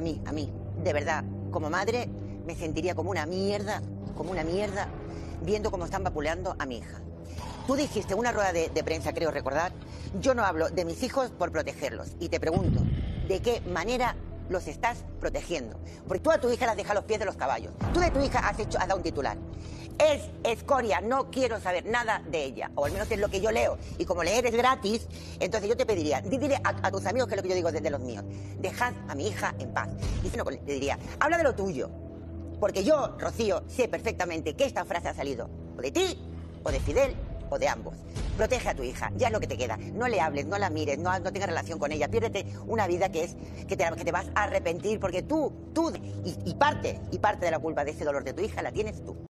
mí, de verdad, como madre, me sentiría como una mierda, viendo cómo están vapuleando a mi hija. Tú dijiste en una rueda de prensa, creo recordar, yo no hablo de mis hijos por protegerlos. Y te pregunto, ¿de qué manera los estás protegiendo? Porque tú a tu hija la has dejado a los pies de los caballos. Tú de tu hija has dado un titular. Es escoria, no quiero saber nada de ella. O al menos es lo que yo leo. Y como leer es gratis, entonces yo te pediría, dile a tus amigos, que es lo que yo digo desde los míos, dejad a mi hija en paz. Y si no, le diría, habla de lo tuyo. Porque yo, Rocío, sé perfectamente que esta frase ha salido o de ti, o de Fidel, o de ambos. Protege a tu hija, ya es lo que te queda. No le hables, no la mires, no tengas relación con ella. Piérdete una vida que te vas a arrepentir, porque tú, y parte de la culpa de ese dolor de tu hija la tienes tú.